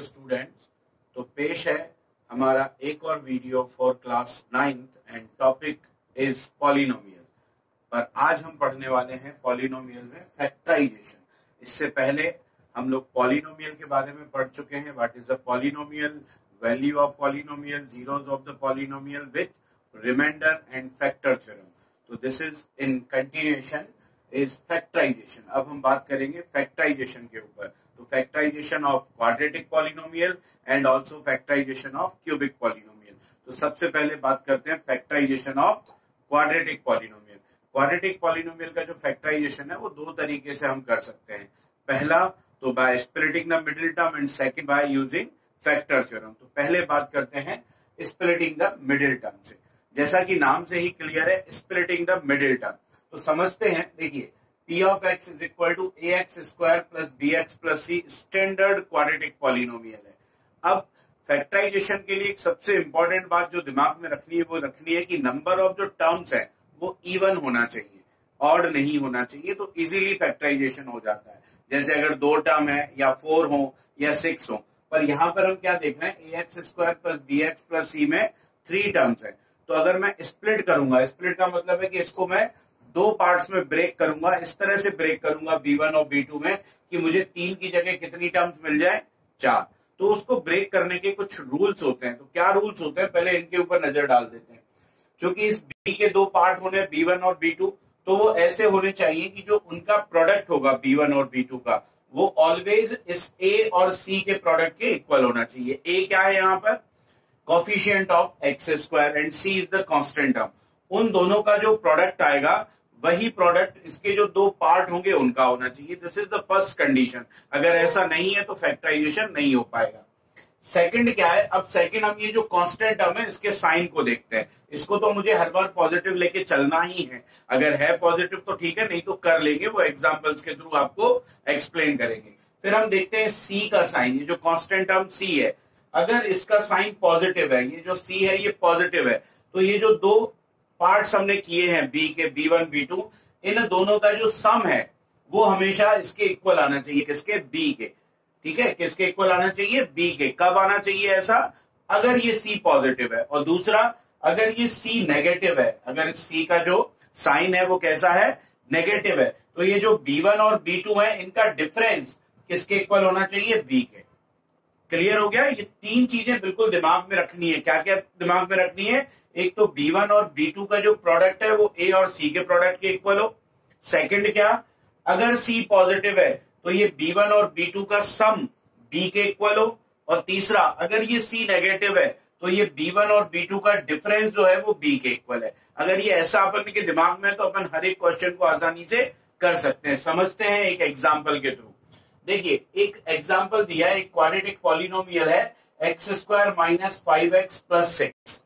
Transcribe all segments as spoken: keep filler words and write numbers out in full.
Students, तो पेश है हमारा एक और video for class ninth and topic is polynomial. पर आज हम पढ़ने वाले हैं पॉलिनोमियल में फैक्टराइजेशन। इससे पहले हम लोग पॉलिनोमियल के बारे में पढ़ चुके हैं। What is a polynomial, value of polynomial, zeros of the polynomial with remainder and factor theorem. तो this is in continuation is factorisation. अब हम बात करेंगे फैक्टराइजेशन के ऊपर। तो factorisation of quadratic polynomial and also factorisation of cubic polynomial. तो सबसे पहले बात करते हैं factorisation of quadratic polynomial. Quadratic polynomial का जो फैक्टराइजेशन है वो दो तरीके से हम कर सकते हैं। पहला तो by splitting the middle term and second by using factor theorem. तो पहले बात करते हैं स्प्लिटिंग द मिडिल टर्म से। जैसा कि नाम से ही क्लियर है, स्प्लिटिंग द मिडिल टर्म। तो समझते हैं, देखिए P of x is equal to ax square plus bx plus c standard quadratic polynomial है। अब फैक्टराइजेशन के लिए एक सबसे इंपॉर्टेंट बात जो दिमाग में रखनी है वो रखनी है कि नंबर ऑफ जो टर्म्स है वो इवन होना चाहिए, ऑड नहीं होना चाहिए। तो इजीली फैक्टराइजेशन हो जाता है। जैसे अगर दो टर्म है या फोर हो या सिक्स हो, पर यहाँ पर हम क्या देख रहे हैं, a x square plus b x plus c में थ्री टर्म्स है। तो अगर मैं स्प्लिट करूंगा, स्प्लिट का मतलब है कि इसको मैं दो पार्ट्स में ब्रेक करूंगा, इस तरह से ब्रेक करूंगा बी वन और बी टू में कि मुझे तीन की जगह कितनी टर्म्स मिल जाए, चार। तो उसको ब्रेक करने के कुछ रूल्स होते हैं। तो क्या रूल्स होते हैं, पहले इनके ऊपर नजर डाल देते हैं। क्योंकि इस बी के दो पार्ट होने बी वन और बी टू, तो वो ऐसे होने चाहिए कि जो उनका प्रोडक्ट होगा बी वन और बी टू का, वो ऑलवेज इस ए और सी के प्रोडक्ट के इक्वल होना चाहिए। ए क्या है यहाँ पर, coefficient of x square and c is the constant term. उन दोनों का जो प्रोडक्ट आएगा वही प्रोडक्ट इसके जो दो पार्ट होंगे उनका होना चाहिए। This is the first condition. अगर ऐसा नहीं है तो फैक्टराइजेशन नहीं हो पाएगा। सेकंड क्या है, अब सेकंड हम ये जो कांस्टेंट टर्म है इसके साइन को देखते हैं। इसको तो मुझे हर बार पॉजिटिव लेके चलना ही है। अगर है पॉजिटिव तो ठीक है, नहीं तो कर लेंगे, वो एग्जांपल्स के थ्रू आपको एक्सप्लेन करेंगे। फिर हम देखते हैं सी का साइन। ये जो कांस्टेंट टर्म सी है, अगर इसका साइन पॉजिटिव है, ये जो सी है ये पॉजिटिव है, तो ये जो दो पार्ट्स हमने किए हैं बी के, बी वन बी टू, इन दोनों का जो सम है वो हमेशा इसके इक्वल आना चाहिए। किसके, बी के। ठीक है, किसके इक्वल आना चाहिए, बी के। कब आना चाहिए ऐसा, अगर ये सी पॉजिटिव है। और दूसरा, अगर ये सी नेगेटिव है, अगर सी का जो साइन है वो कैसा है, नेगेटिव है, तो ये जो बी वन और बी टू है इनका डिफरेंस किसके इक्वल होना चाहिए, बी के। क्लियर हो गया। ये तीन चीजें बिल्कुल दिमाग में रखनी है। क्या क्या दिमाग में रखनी है, एक तो बी वन और बी टू का जो प्रोडक्ट है वो ए और सी के प्रोडक्ट के इक्वल हो। सेकंड क्या, अगर सी पॉजिटिव है तो ये बी वन और बी टू का सम बी के इक्वल हो। और तीसरा, अगर ये सी नेगेटिव है तो ये बी वन और बी टू का डिफरेंस जो है वो बी के इक्वल है। अगर ये ऐसा अपन के दिमाग में है तो अपन हर एक क्वेश्चन को आसानी से कर सकते हैं। समझते हैं एक एग्जाम्पल के थ्रू। देखिए एक एग्जाम्पल दिया है, एक क्वाड्रेटिक पॉलिनोमियल है x square minus five x plus six.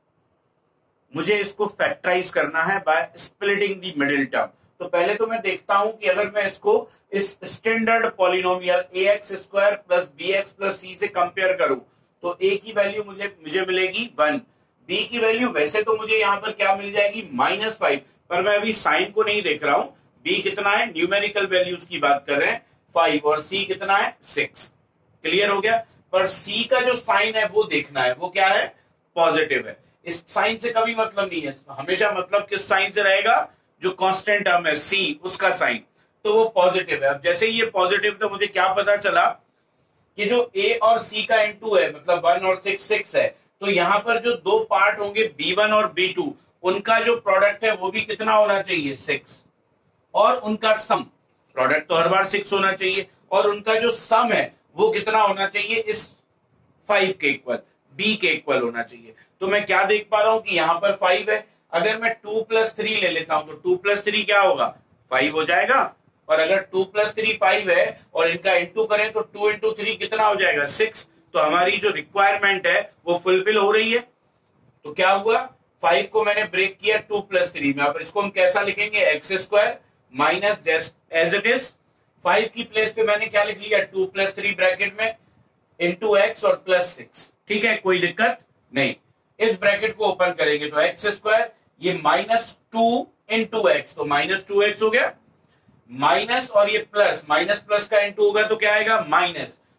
मुझे इसको फैक्टराइज करना है by splitting the middle term. तो पहले तो मैं देखता हूं कि अगर मैं इसको इस standard polynomial a x square plus b x plus c से कंपेयर करूं तो ए की वैल्यू मुझे मुझे मिलेगी वन, बी की वैल्यू वैसे तो मुझे यहां पर क्या मिल जाएगी, माइनस फाइव। पर मैं अभी साइन को नहीं देख रहा हूं। बी कितना है, न्यूमेरिकल वैल्यूज की बात कर रहे हैं, फाइव, और सी कितना है, सिक्स। क्लियर हो गया। पर सी का जो साइन है वो देखना है, वो क्या है, पॉजिटिव है। इस साइन से कभी मतलब नहीं है, हमेशा मतलब किस साइन से रहेगा, जो कांस्टेंट टर्म है सी उसका साइन, तो वो पॉजिटिव है। अब जैसे ये पॉजिटिव, तो मुझे क्या पता चला कि जो ए और सी का इनटू है, मतलब वन और सिक्स सिक्स है, तो यहाँ पर जो दो पार्ट होंगे बी वन और बी टू, उनका जो प्रोडक्ट है वो भी कितना होना चाहिए, सिक्स। और उनका सम, प्रोडक्ट तो हर बार सिक्स होना चाहिए, और उनका जो सम है वो कितना होना चाहिए, इस फाइव के इक्वल, बी के इक्वल होना चाहिए। तो मैं क्या देख पा रहा हूं कि यहाँ पर फाइव है। अगर मैं टू प्लस थ्री ले लेता हूं तो टू प्लस थ्री क्या होगा, फाइव हो जाएगा। और अगर टू प्लस थ्री फाइव है और इनका इंटू करें तो टू इंटू थ्री कितना हो जाएगा, सिक्स। तो हमारी जो रिक्वायरमेंट है वो फुलफिल हो रही है। तो क्या हुआ, फाइव को मैंने ब्रेक किया टू प्लस थ्री में। अब इसको हम कैसा लिखेंगे, x square minus as it is, five की प्लेस पे मैंने क्या लिख लिया, टू प्लस थ्री ब्रैकेट में इंटू एक्स और प्लस सिक्स। ठीक है, कोई दिक्कत नहीं। इस ब्रैकेट को ओपन करेंगे तो एक्स स्क्वायर, ये माइनस टू इंटू एक्स, तो माइनस टू एक्स हो गया, माइनस और ये प्लस, माइनस प्लस का इंटू होगा तो क्या आएगा, माइनस।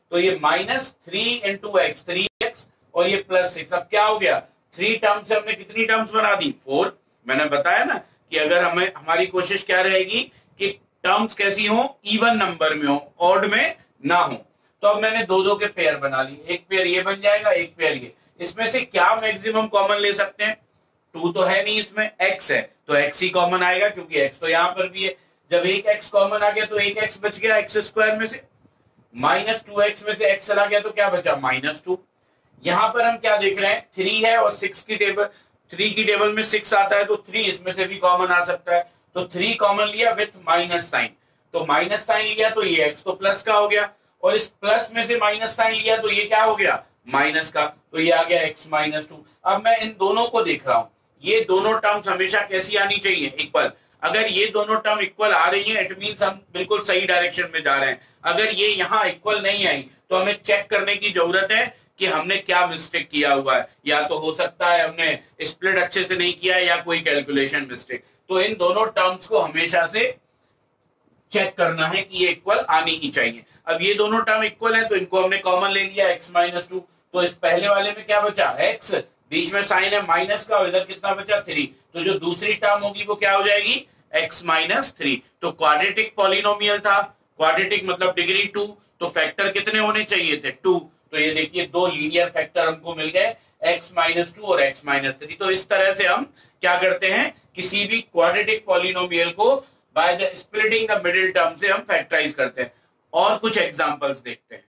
तो ये minus three into x, three x और ये प्लस सिक्स। अब क्या हो गया, थ्री टर्म से हमने कितनी टर्म्स बना दी, फोर। मैंने बताया ना कि अगर हमें हमारी कोशिश क्या रहेगी कि टर्म्स कैसी हो, इवन नंबर में हो, ऑड में ना हो। तो अब मैंने दो दो के पेयर बना ली, एक पेयर ये बन जाएगा, एक पेयर ये। इसमें से क्या मैक्सिमम कॉमन ले सकते हैं, टू तो है नहीं, इसमें एक्स है तो एक्स ही कॉमन आएगा क्योंकि एक्स तो यहां पर भी है। जब एक एक्स कॉमन आ गया तो एक एक्स बच गया एक्स स्क्वायर में से, माइनस टू एक्स में से एक्स चला गया तो क्या बचा, माइनस टू। यहां पर हम क्या देख रहे हैं, थ्री है और सिक्स की टेबल, थ्री की टेबल में सिक्स आता है तो थ्री इसमें से भी कॉमन आ सकता है। तो थ्री कॉमन लिया विथ माइनस साइन, तो माइनस साइन लिया तो ये एक्स तो प्लस का हो गया, और इस प्लस में से माइनस साइन लिया तो ये क्या हो गया, माइनस का, तो ये आ गया एक्स माइनस टू। अब मैं इन दोनों को देख रहा हूं, ये दोनों टर्म्स हमेशा कैसी आनी चाहिए, इक्वल। अगर ये दोनों टर्म इक्वल आ रही है इट मींस हम बिल्कुल सही डायरेक्शन में जा रहे हैं। अगर ये यहाँ इक्वल नहीं आई तो हमें चेक करने की जरूरत है कि हमने क्या मिस्टेक किया हुआ है, या तो हो सकता है हमने स्प्लिट अच्छे से नहीं किया है या कोई कैलकुलेशन मिस्टेक। तो इन दोनों टर्म्स को हमेशा से चेक करना है कि ये इक्वल आनी ही चाहिए। अब ये दोनों टर्म इक्वल है तो इनको हमने कॉमन ले लिया, एक्स माइनस टू। तो इस पहले वाले में क्या बचा, एक्स, बीच में साइन है माइनस का, और इधर कितना बचा, थ्री। तो जो दूसरी टर्म होगी वो क्या हो जाएगी, एक्स माइनस थ्री। तो क्वाड्रेटिक पॉलिनोमियल था, क्वाड्रेटिक मतलब डिग्री टू, तो फैक्टर कितने होने चाहिए थे, टू। तो ये देखिए दो लीनियर फैक्टर हमको मिल गए, एक्स माइनस टू और एक्स माइनस थ्री। तो इस तरह से हम क्या करते हैं, किसी भी क्वाड्रेटिक पॉलिनोमियल को by the splitting the middle term से हम फैक्टराइज करते हैं। और कुछ एग्जांपल्स देखते हैं,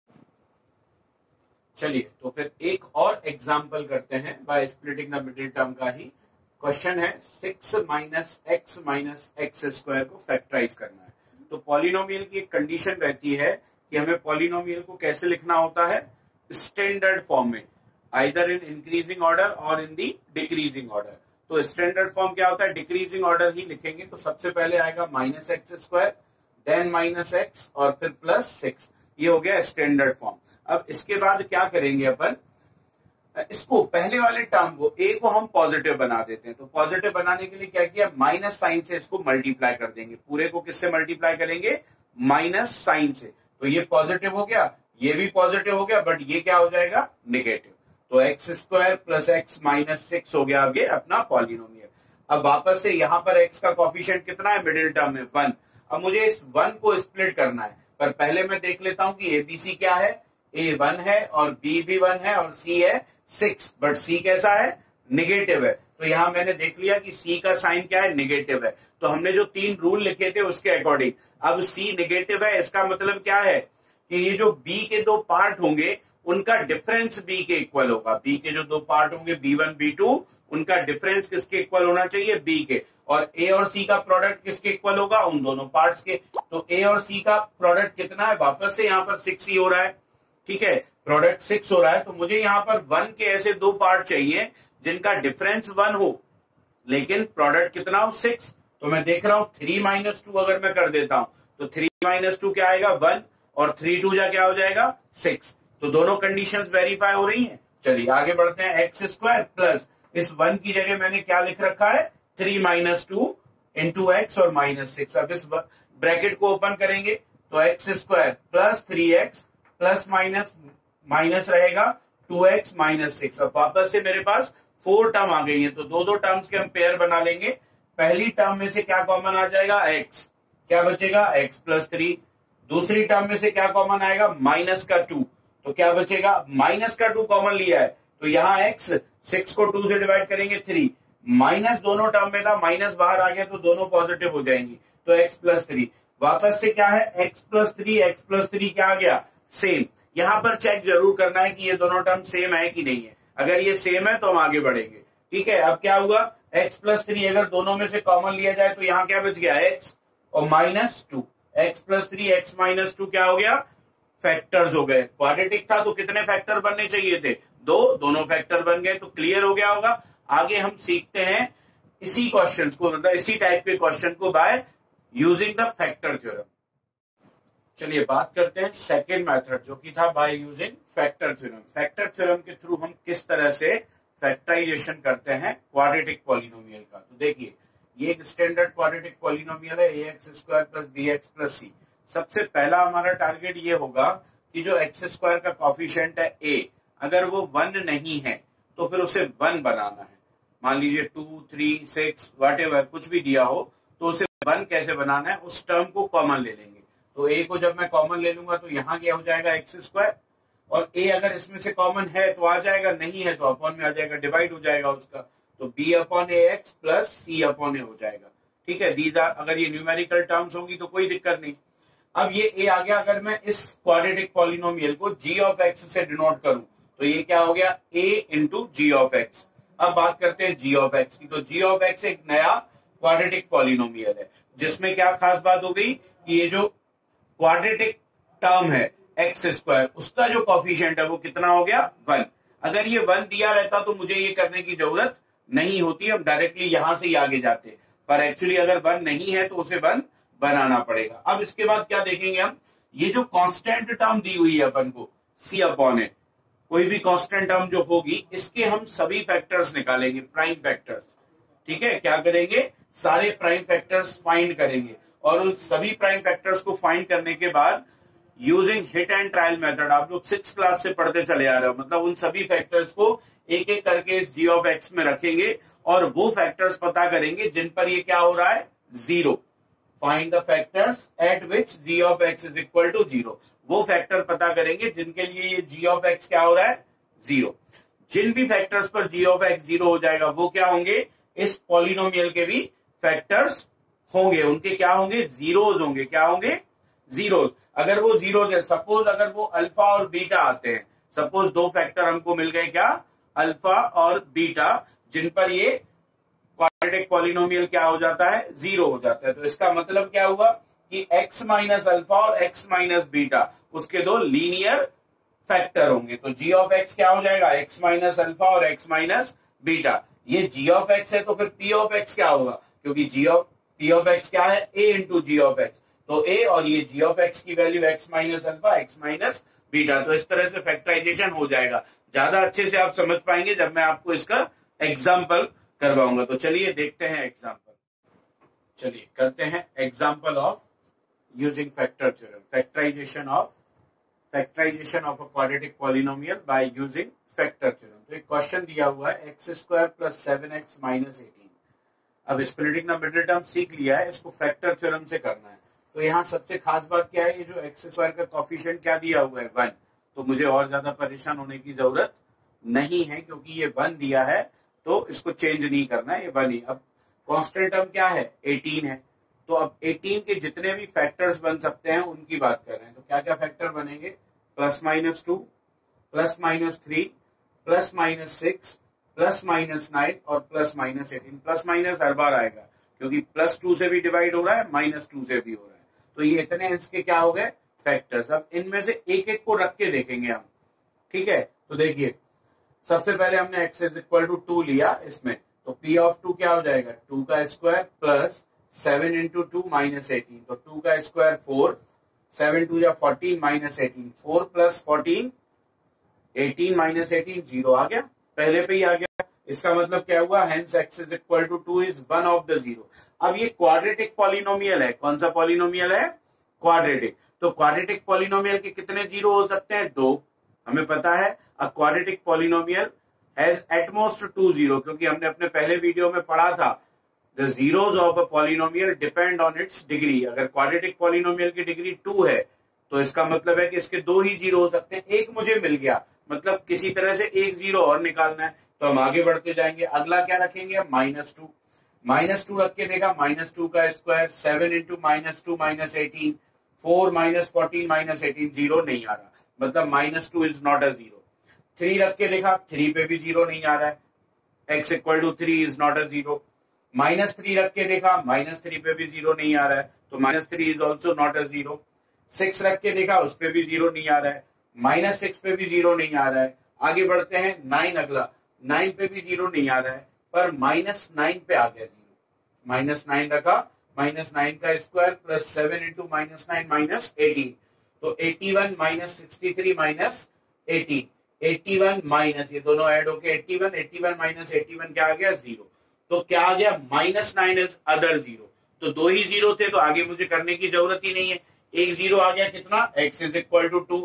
चलिए। तो फिर एक और एग्जांपल करते हैं by splitting the middle term का ही। क्वेश्चन है six minus x minus x square को फैक्टराइज करना है। तो पॉलिनोमियल की एक कंडीशन रहती है कि हमें पॉलिनोमियल को कैसे लिखना होता है, स्टैंडर्ड फॉर्म में, आइदर इन इंक्रीजिंग ऑर्डर और इन दी डिक्रीजिंग ऑर्डर। तो स्टैंडर्ड फॉर्म क्या होता है, डिक्रीजिंग ऑर्डर ही लिखेंगे। तो सबसे पहले आएगा minus x square, then minus x और फिर प्लस सिक्स। ये हो गया स्टैंडर्ड फॉर्म। अब इसके बाद क्या करेंगे अपन, इसको पहले वाले टर्म को ए को हम पॉजिटिव बना देते हैं। तो पॉजिटिव बनाने के लिए क्या किया, माइनस साइन से इसको मल्टीप्लाई कर देंगे। पूरे को किससे मल्टीप्लाई करेंगे, माइनस साइन से। तो ये पॉजिटिव हो गया, ये भी पॉजिटिव हो गया, बट ये क्या हो जाएगा, नेगेटिव। तो x square plus x minus six हो गया आगे अपना पॉलिनोमियल। अब वापस से यहाँ पर एक्स का कोफिशिएंट कितना है, मिडिल टर्म में वन। अब मुझे इस वन को स्प्लिट करना है, पर पहले मैं देख लेता हूं कि एबीसी क्या है, ए वन है और बी भी वन है और सी है सिक्स, बट सी कैसा है, निगेटिव है। तो यहां मैंने देख लिया कि सी का साइन क्या है, निगेटिव है। तो हमने जो तीन रूल लिखे थे उसके अकॉर्डिंग अब सी निगेटिव है, इसका मतलब क्या है कि ये जो बी के दो पार्ट होंगे उनका डिफरेंस बी के इक्वल होगा। बी के जो दो पार्ट होंगे बी वन बी टू, उनका डिफरेंस किसके इक्वल होना चाहिए, बी के। और ए और सी का प्रोडक्ट किसके इक्वल होगा, उन दोनों पार्ट्स के। तो ए और सी का प्रोडक्ट कितना है, वापस से यहाँ पर सिक्स ही हो रहा है, ठीक है, प्रोडक्ट सिक्स हो रहा है। तो मुझे यहाँ पर वन के ऐसे दो पार्ट चाहिए जिनका डिफरेंस वन हो लेकिन प्रोडक्ट कितना हो, सिक्स। तो मैं देख रहा हूं थ्री माइनस टू अगर मैं कर देता हूं तो थ्री माइनस टू क्या आएगा, वन, और थ्री टू जा क्या हो जाएगा, सिक्स। तो दोनों कंडीशंस वेरीफाई हो रही हैं। चलिए आगे बढ़ते हैं, एक्स स्क्वायर प्लस इस वन की जगह मैंने क्या लिख रखा है, three minus two into x और माइनस सिक्स। अब इस ब्रैकेट को ओपन करेंगे तो x square plus three x plus minus minus रहेगा टू एक्स माइनस सिक्स। अब वापस से मेरे पास फोर टर्म आ गई है, तो दो दो टर्म्स के हम पेयर बना लेंगे। पहली टर्म में से क्या कॉमन आ जाएगा, एक्स, क्या बचेगा, एक्स प्लस थ्री। दूसरी टर्म में से क्या कॉमन आएगा, माइनस का टू, तो क्या बचेगा, माइनस का टू कॉमन लिया है तो यहाँ एक्स, सिक्स को टू से डिवाइड करेंगे थ्री, माइनस दोनों टर्म में था, माइनस बाहर आ गया तो दोनों पॉजिटिव हो जाएंगी, तो एक्स प्लस थ्री। वापस से क्या है, x plus three, x plus three क्या आ गया, सेम। यहां पर चेक जरूर करना है कि ये दोनों टर्म सेम है कि नहीं है। अगर ये सेम है तो हम आगे बढ़ेंगे, ठीक है। अब क्या हुआ, एक्स प्लस थ्री अगर दोनों में से कॉमन लिया जाए तो यहाँ क्या बच गया, एक्स और minus two. X plus three x minus two क्या हो गया, फैक्टर्स हो गए। क्वाड्रेटिक था तो कितने फैक्टर बनने चाहिए थे, दो, दोनों फैक्टर बन गए, तो क्लियर हो गया होगा। आगे हम सीखते हैं इसी क्वेश्चन को, मतलब इसी टाइप के क्वेश्चन को by using the factor theorem. चलिए बात करते हैं सेकेंड मेथड जो कि था by using factor theorem. Factor theorem के थ्रू हम किस तरह से फैक्टराइजेशन करते हैं क्वाड्रेटिक पॉलिनोमियल का। तो देखिए ये एक स्टैंडर्ड क्वाड्रेटिक पॉलिनोमियल है, a x square plus b x plus c. सबसे पहला हमारा टारगेट ये होगा कि जो एक्स स्क्वायर का कॉफिशिएंट है ए, अगर वो वन नहीं है तो फिर उसे वन बनाना है। मान लीजिए टू, थ्री, सिक्स, व्हाटएवर कुछ भी दिया हो तो उसे वन कैसे बनाना है, उस टर्म को कॉमन ले लेंगे। तो ए को जब मैं कॉमन ले लूंगा तो यहाँ क्या हो जाएगा एक्स स्क्वायर, और ए अगर इसमें से कॉमन है तो आ जाएगा, नहीं है तो अपॉन में आ जाएगा, डिवाइड हो जाएगा उसका, तो b upon a x plus c upon a हो जाएगा। ठीक है, दीज आर, अगर ये न्यूमेरिकल टर्म्स होंगी तो कोई दिक्कत नहीं। अब ये ए आ गया, अगर मैं इस क्वाड्रेटिक पॉलिनोमियल को जी ऑफ एक्स से डिनोट करूं तो ये क्या हो गया, a into g of x. अब बात करते हैं जी ऑफ एक्स की, तो जी ऑफ एक्स एक नया क्वाड्रेटिक पॉलिनोमियल है जिसमें क्या खास बात हो गई कि ये जो क्वाड्रेटिक टर्म है एक्स स्क्वायर, उसका जो कॉफिशिएंट है वो कितना हो गया, वन। अगर ये वन दिया रहता तो मुझे ये करने की जरूरत नहीं होती, हम डायरेक्टली यहां से ही आगे जाते, पर एक्चुअली अगर वन नहीं है तो उसे वन बनाना पड़ेगा। अब इसके बाद क्या देखेंगे हम, ये जो कांस्टेंट टर्म दी हुई है अपन को सी अपॉन ए, कोई भी कांस्टेंट टर्म जो होगी इसके हम सभी फैक्टर्स निकालेंगे, प्राइम फैक्टर्स। ठीक है, क्या करेंगे, सारे प्राइम फैक्टर्स फाइंड करेंगे, और उन सभी प्राइम फैक्टर्स को फाइंड करने के बाद using hit and trial method, आप लोग सिक्स क्लास से पढ़ते चले आ रहे हो, मतलब उन सभी फैक्टर्स को एक एक करके इस जी ऑफ एक्स में रखेंगे और वो फैक्टर्स पता करेंगे जिन पर ये क्या हो रहा है, zero. Find the factors at which g of x is equal to zero, वो फैक्टर पता करेंगे जिनके लिए ये जी ऑफ एक्स क्या हो रहा है, जीरो। जिन भी फैक्टर्स पर जी ऑफ एक्स जीरो हो जाएगा वो क्या होंगे, इस पॉलिनोमियल के भी फैक्टर्स होंगे, उनके क्या होंगे, जीरोज होंगे। क्या होंगे, जीरोज। अगर वो जीरोज है, सपोज अगर वो अल्फा और बीटा आते हैं, सपोज दो फैक्टर हमको मिल गए, क्या, अल्फा और बीटा, जिन पर ये क्वाड्रेटिक पॉलिनोमियल क्या हो जाता है, जीरो हो जाता है, तो इसका मतलब क्या हुआ कि x माइनस अल्फा और x माइनस बीटा उसके दो लीनियर फैक्टर होंगे। तो g ऑफ x क्या हो जाएगा, x माइनस अल्फा और x माइनस बीटा। ये g ऑफ x है तो फिर p ऑफ x क्या होगा, क्योंकि g of p of x क्या है, a into g of x, तो a और ये g ऑफ x की value x minus alpha x minus beta. तो इस तरह से फैक्टराइजेशन हो जाएगा। ज्यादा अच्छे से आप समझ पाएंगे जब मैं आपको इसका एग्जाम्पल करवाऊंगा। तो चलिए देखते हैं एग्जाम्पल, चलिए करते हैं example of using factor theorem, factorization of factorization of a quadratic polynomial by using factor theorem. तो एक क्वेश्चन दिया हुआ है x square plus seven x minus eighteen. अब स्प्लिटिंग द मिडिल टर्म सीख लिया है, इसको फैक्टर थ्योरम से करना है। तो यहाँ सबसे खास बात क्या है, ये जो एक्स स्क्वायर का कॉफिशिएंट क्या दिया हुआ है, वन, तो मुझे और ज्यादा परेशान होने की जरूरत नहीं है क्योंकि ये वन दिया है तो इसको चेंज नहीं करना है, ये वन ही। अब कांस्टेंट टर्म क्या है, एटीन है, तो अब एटीन के जितने भी फैक्टर्स बन सकते हैं उनकी बात कर रहे हैं। तो क्या क्या फैक्टर बनेंगे, plus minus two, plus minus three, plus minus six, plus minus nine और plus minus eighteen. Plus minus हर बार आएगा क्योंकि प्लस टू से भी डिवाइड हो रहा है, माइनस टू से भी हो रहा है, तो ये इतने इसके क्या हो गए, फैक्टर्स। अब इनमें से एक एक को रख के देखेंगे हम। ठीक है, तो देखिए सबसे पहले हमने x is equal to two लिया इसमें, तो p ऑफ टू क्या हो जाएगा, टू का square plus seven into two minus eighteen, तो टू का स्क्वायर फोर, सेवन टू या fourteen minus eighteen, four plus fourteen, eighteen minus eighteen, zero आ गया, पहले पे ही आ गया। इसका मतलब क्या हुआ, hence x is equal to two is one of the zero. अब ये क्वाड्रेटिक पॉलिनोमियल है, कौन सा पॉलिनोमियल है, क्वाड्रेटिक। तो क्वाड्रेटिक पॉलिनोमियल के कितने जीरो हो सकते हैं, दो, हमें पता है। A quadratic polynomial has at most two zero, क्योंकि हमने अपने पहले वीडियो में पढ़ा था the zeros of a polynomial depend on its degree. अगर क्वाड्रेटिक पॉलिनोमियल की डिग्री टू है तो इसका मतलब है कि इसके दो ही जीरो हो सकते हैं। एक मुझे मिल गया, मतलब किसी तरह से एक जीरो और निकालना है, तो हम आगे बढ़ते जाएंगे। अगला क्या रखेंगे, माइनस टू, माइनस टू रख के देखा, माइनस टू का square, seven into minus two minus eighteen, four minus fourteen minus eighteen, zero नहीं आ रहा, मतलब minus two is not a zero. Three रख के देखा, थ्री पे भी जीरो नहीं आ रहा है, x equal to three is not a zero. Minus three रख के देखा, माइनस थ्री पे भी जीरो नहीं आ रहा है, तो minus three is also not a zero. Six रख के देखा, उस पे भी जीरो नहीं आ रहा है, माइनस सिक्स पे भी जीरो नहीं आ रहा है। आगे बढ़ते हैं, नाइन अगला, नाइन पे भी जीरो नहीं आ रहा है, पर माइनस नाइन पे आ गया जीरो। माइनस नाइन रखा, माइनस नाइन का square plus seven into minus nine minus eighteen, तो eighty one minus sixty three minus eighteen, eighty one minus, ये दोनों ऐड होके eighty one, eighty one minus eighty one क्या आ गया, zero. तो क्या आ गया, minus nine is other zero. तो दो ही जीरो थे तो आगे मुझे करने की जरूरत ही नहीं है, एक जीरो आ गया, कितना, x is equal to two.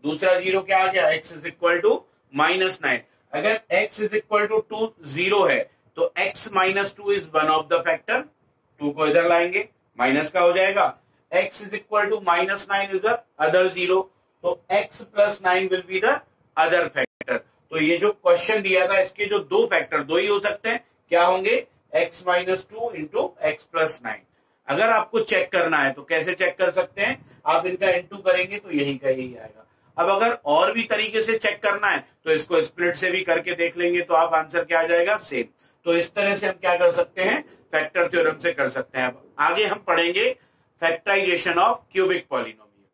दूसरा जीरो क्या आ गया, x is equal to minus nine. अगर x is equal to two zero है तो x minus two is one of the factor, two को इधर लाएंगे माइनस का हो जाएगा, x is equal to minus nine is the other zero, तो x plus nine will be the other factor. तो ये जो क्वेश्चन दिया था इसके जो दो फैक्टर दो ही हो सकते हैं, क्या होंगे, x minus two into x plus nine. अगर आपको चेक करना है तो कैसे चेक कर सकते हैं, आप इनका इनटू करेंगे तो यही का यही आएगा। अब अगर और भी तरीके से चेक करना है तो इसको स्प्लिट से भी करके देख लेंगे तो आप आंसर क्या आ जाएगा, सेम। तो इस तरह से हम क्या कर सकते हैं, फैक्टर थ्योरम से कर सकते हैं। अब आगे हम पढ़ेंगे फैक्टराइजेशन ऑफ क्यूबिक पॉलिनोमियल।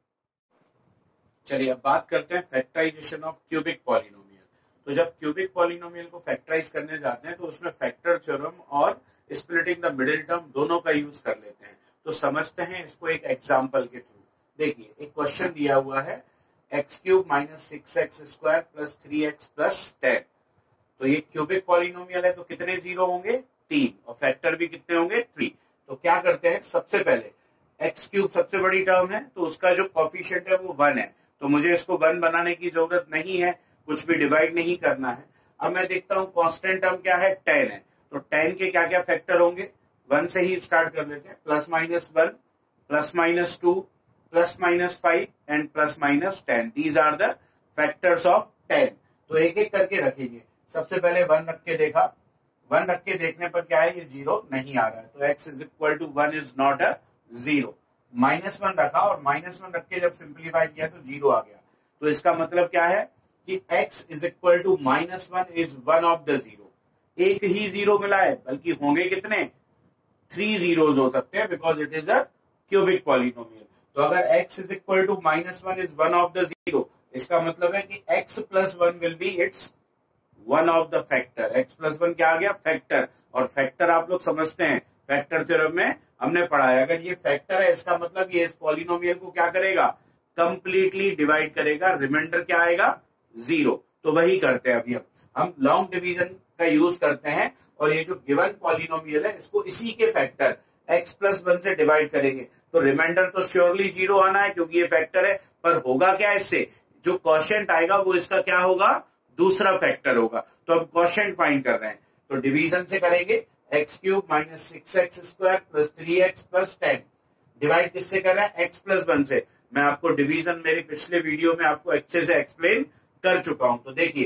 चलिए अब बात करते हैं फैक्टराइजेशन ऑफ क्यूबिक पॉलिनोमियल। तो जब क्यूबिक पॉलिनोमियल को फैक्टराइज करने जाते हैं तो उसमें फैक्टर थ्योरम और स्प्लिटिंग द मिडिल टर्म दोनों का यूज कर लेते हैं। तो समझते हैं इसको एक एग्जांपल के थ्रू। देखिए एक क्वेश्चन दिया हुआ है, x cube minus six x square plus three x plus ten. तो ये क्यूबिक पॉलिनोमियल है तो कितने जीरो होंगे, तीन, और फैक्टर भी कितने होंगे, थ्री। तो क्या करते हैं, सबसे पहले एक्स क्यूब सबसे बड़ी टर्म है तो उसका जो कोफिशिएंट है वो वन है, तो मुझे इसको वन बनाने की जरूरत नहीं है, कुछ भी डिवाइड नहीं करना है। अब मैं देखता हूं कांस्टेंट टर्म क्या है, टेन है, तो टेन के क्या क्या फैक्टर होंगे, वन से ही स्टार्ट कर लेते हैं, plus minus one, plus minus two, plus minus five and plus minus ten. These are the factors of ten. तो एक एक करके रखेंगे। सबसे पहले वन रख के देखा, वन रख के देखने पर क्या है, ये जीरो नहीं आ रहा है, तो x is equal to one is not a zero. Minus one रखा और माइनस वन रख के जब सिंप्लीफाई किया तो जीरो आ गया, तो इसका मतलब क्या है कि x is equal to minus one is one of the zero. एक ही जीरो मिला है, बल्कि होंगे कितने, थ्री जीरोज हो सकते हैं, because it is a cubic polynomial. तो अगर x is equal to minus one is one of the zero, इसका मतलब है कि x plus one will be its one of the factor. x plus one क्या आ गया, फैक्टर। और फैक्टर आप लोग समझते हैं, फैक्टर थ्योरम में हमने पढ़ा है, अगर ये फैक्टर है इसका मतलब ये इस पॉलिनोमियल को क्या करेगा, कंप्लीटली डिवाइड करेगा, रिमाइंडर क्या आएगा, जीरो। तो वही करते हैं अभी हम हम लॉन्ग डिवीजन का यूज करते हैं, और ये जो गिवन पॉलिनोमियल है इसको इसी के फैक्टर x प्लस वन से डिवाइड करेंगे, तो रिमाइंडर तो श्योरली जीरो आना है क्योंकि ये फैक्टर है। पर होगा क्या, इससे जो क्वोशिएंट आएगा वो इसका क्या होगा, दूसरा फैक्टर होगा। तो अब क्वोशिएंट फाइंड कर रहे हैं, तो डिवीजन से करेंगे, x cube minus six x square plus three x plus ten. Divide किससे कर रहे हैं, x प्लस वन से। मैं आपको डिवीजन मेरे पिछले वीडियो में आपको अच्छे से एक्सप्लेन कर चुका हूं। तो देखिए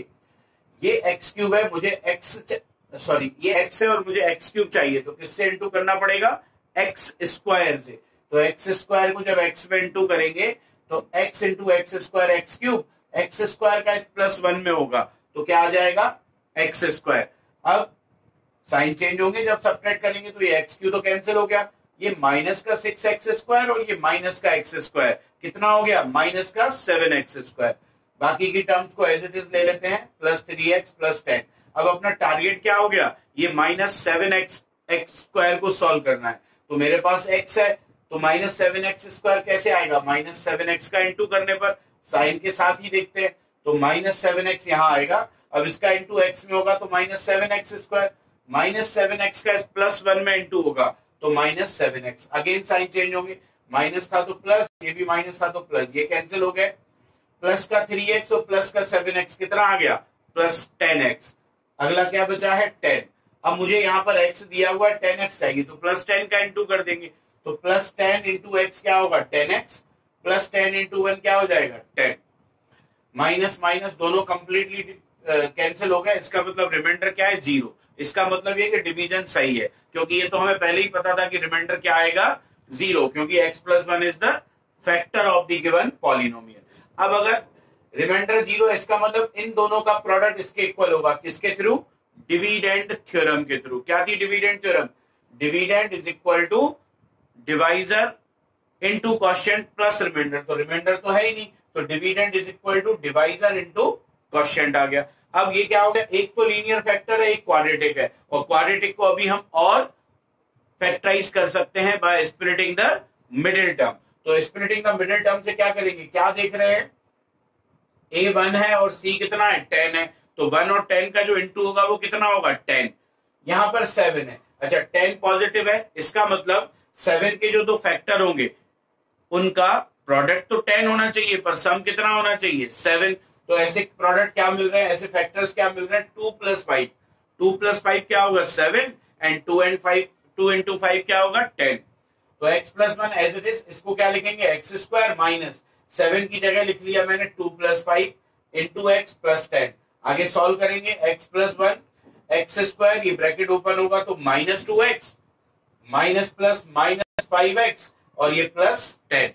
ये x क्यूब है, मुझे x सॉरी ये x है और मुझे x क्यूब चाहिए, तो किससे इंटू करना पड़ेगा, x स्क्वायर से। तो x स्क्वायर को जब x में इंटू करेंगे तो x into x square x cube, x square का प्लस वन में होगा तो क्या आ जाएगा, एक्स स्क्वायर। अब साइन चेंज होंगे जब सब्ट्रैक्ट करेंगे, तो ये एक्स क्यूब तो कैंसिल हो गया, ये माइनस का सिक्स एक्स स्क्वायर और ये माइनस का एक्स स्क्वायर कितना हो गया, माइनस का सेवन एक्स स्क्वायर। बाकी की टर्म्स को एज इट इज ले लेते हैं, plus three x plus ten. अब अपना टारगेट क्या हो गया, ये minus seven x x square को सॉल्व करना है। तो मेरे पास x है, तो माइनस सेवन एक्स स्क्वायर कैसे आएगा, माइनस सेवन एक्स का इंटू करने पर, साइन के साथ ही देखते हैं, तो माइनस सेवन एक्स यहाँ आएगा। अब इसका इंटू एक्स में होगा तो minus seven x square, minus seven x का प्लस वन में इंटू होगा तो minus seven x. Again sign change होंगे, माइनस था तो प्लस, ये भी माइनस था तो प्लस, ये कैंसिल हो गए। प्लस का थ्री एक्स और प्लस का सेवन एक्स कितना आ गया, प्लस टेन एक्स। अगला क्या बचा है, टेन। अब मुझे यहाँ पर x दिया हुआ है, टेन एक्स चाहिए, तो प्लस टेन का इंटू कर देंगे, तो प्लस टेन इंटू एक्स क्या होगा, ten x, plus ten into one क्या हो जाएगा, टेन। माइनस माइनस दोनों कंप्लीटली कैंसिल हो गए, इसका मतलब रिमाइंडर क्या है, जीरो। इसका मतलब ये कि डिवीजन सही है, क्योंकि ये तो हमें पहले ही पता था कि रिमाइंडर क्या आएगा, जीरो, क्योंकि x plus one is the factor of the given polynomial. अब अगर रिमाइंडर जीरो, इसका मतलब इन दोनों का प्रोडक्ट इसके इक्वल होगा, किसके थ्रू, डिविडेंड थ्योरम के थ्रू। क्या थी dividend theorem, dividend is equal to divisor into quotient plus remainder. तो रिमाइंडर तो है ही नहीं, तो dividend is equal to divisor into quotient आ गया। अब ये क्या हो गया, एक तो लीनियर फैक्टर है, एक क्वाड्रेटिक है, और क्वाड्रेटिक को अभी हम और फैक्टराइज कर सकते हैं by splitting the middle term. तो स्प्लिटिंग द मिडिल टर्म से क्या करेंगे, क्या देख रहे हैं, ए वन है और सी कितना है, टेन है, तो वन और टेन का जो इंटू होगा वो कितना होगा, टेन। यहां पर सेवन है, अच्छा टेन पॉजिटिव है, इसका मतलब सेवन के जो दो फैक्टर होंगे उनका प्रोडक्ट तो टेन होना चाहिए पर सम कितना होना चाहिए, सेवन। तो ऐसे प्रोडक्ट क्या मिल रहे हैं, ऐसे फैक्टर्स क्या मिल रहे हैं, two plus five. Two plus five क्या होगा, seven, and two and five, two into five क्या होगा, टेन। तो x plus one as it is, इसको क्या लिखेंगे, एक्स स्क्वायर माइनस सेवन की जगह लिख लिया मैंने two plus five into x plus ten. आगे सॉल्व करेंगे, x plus one x square, ये ब्रैकेट ओपन होगा तो minus two x minus plus minus five x और ये plus ten.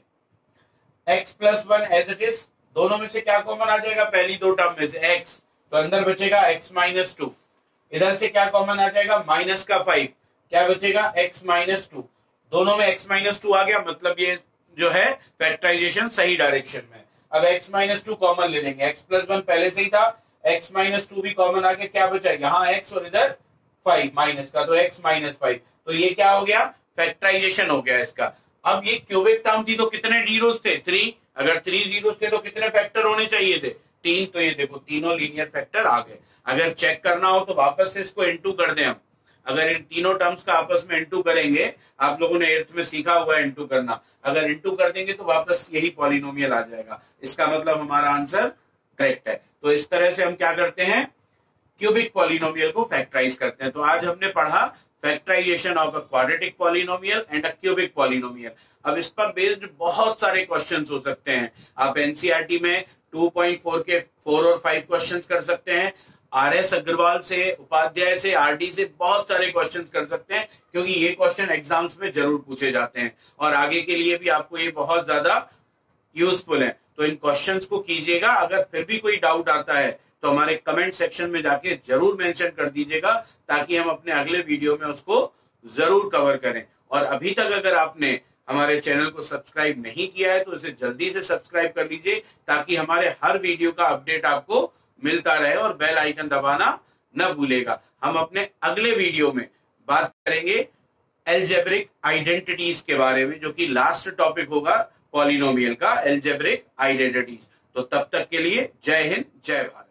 x plus one as it is, दोनों में से क्या कॉमन आ जाएगा, पहली दो टर्म में से x, तो अंदर बचेगा x माइनस टू। इधर से क्या कॉमन आ जाएगा, माइनस का फाइव, क्या बचेगा x माइनस टू। दोनों में x माइनस टू आ गया, मतलब ये जो है फैक्टराइजेशन सही डायरेक्शन में। अब x माइनस टू कॉमन ले लेंगे, x प्लस वन पहले से ही था, x माइनस टू भी कॉमन आ गया, क्या बचा, यहाँ x और इधर फाइव माइनस का, तो x माइनस फाइव। तो ये क्या हो गया, फैक्टराइजेशन हो गया इसका। अब ये क्यूबिक टर्म थी तो कितने जीरोस थे, थ्री। अगर थ्री जीरोस थे तो कितने फैक्टर होने चाहिए थे, तीन। तो ये देखो तीनों लीनियर फैक्टर आ गए। अगर चेक करना हो तो वापस से इसको इनटू कर दें हम। अगर इन तीनों टर्म्स का आपस में इनटू करेंगे, आप लोगों ने एट्थ में सीखा हुआ है इनटू करना, अगर इनटू कर देंगे तो वापस यही पॉलिनोमियल आ जाएगा। इसका मतलब हमारा आंसर करेक्ट है। तो इस तरह से हम क्या करते हैं, क्यूबिक पॉलिनोमियल को फैक्टराइज करते हैं। तो आज हमने पढ़ा factorization of a quadratic polynomial and a cubic polynomial. अब इस पर बेस्ड बहुत सारे क्वेश्चंस हो सकते हैं। आप एनसीईआरटी में टू पॉइंट फोर के फोर और फाइव क्वेश्चंस कर सकते हैं, आर एस अग्रवाल से, उपाध्याय से, आरडी से बहुत सारे क्वेश्चंस कर सकते हैं, क्योंकि ये क्वेश्चन एग्जाम्स में जरूर पूछे जाते हैं और आगे के लिए भी आपको ये बहुत ज्यादा यूजफुल है। तो इन क्वेश्चंस को कीजिएगा। अगर फिर भी कोई डाउट आता है तो हमारे कमेंट सेक्शन में जाके जरूर मेंशन कर दीजिएगा, ताकि हम अपने अगले वीडियो में उसको जरूर कवर करें। और अभी तक अगर आपने हमारे चैनल को सब्सक्राइब नहीं किया है तो इसे जल्दी से सब्सक्राइब कर लीजिए, ताकि हमारे हर वीडियो का अपडेट आपको मिलता रहे, और बेल आइकन दबाना न भूलेगा। हम अपने अगले वीडियो में बात करेंगे एल्जेब्रिक आइडेंटिटीज के बारे में, जो कि लास्ट टॉपिक होगा पॉलिनोमियल का, एल्जेब्रिक आइडेंटिटीज। तो तब तक के लिए जय हिंद, जय भारत।